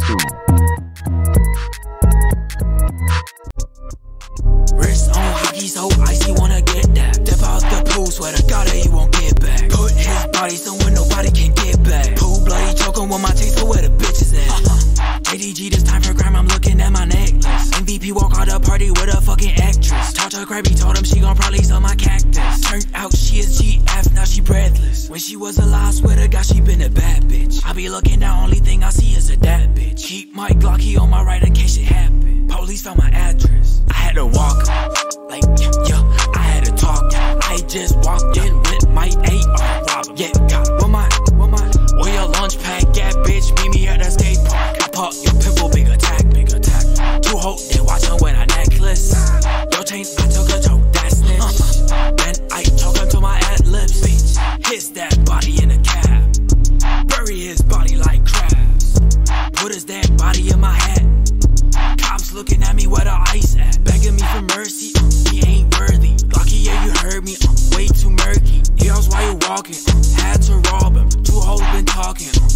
Wrist on hockey so icy, wanna get that. Step out the pool, swear to God that he won't get back. Put his body somewhere nobody can get back. Pool bloody choking with my taste for where the bitches at. ADG, this time for crime, I'm looking at my necklace. MVP walk out the party with a fucking actress. Talked to Krabby, told him she gon' probably sell my cactus. Turned out she is GF, now she breathless. When she was alive, swear to God she been a bad bitch. I be looking down, only thing I see is a dad bitch. Keep my Glocky on my right in case shit happen. Police found my address. I had to walk, like, yeah, I had to talk. I just walked in with my AR. Yeah, where your lunch pack at, bitch? Meet me at the skate park. I pop your pimple, big attack, big attack. Two hoes, they watchin' with a necklace. Your chains, I took a joke, that snitch. Then I choke him to my ad-libs, bitch. Hits that body in a cab. Bury his body like crabs. Put his dead body in my hat. Cops looking at me where the ice at. Begging me for mercy, he ain't worthy. Lucky, yeah, you heard me, way too murky. He asked why you walking, had to rob him. Two hoes been talking,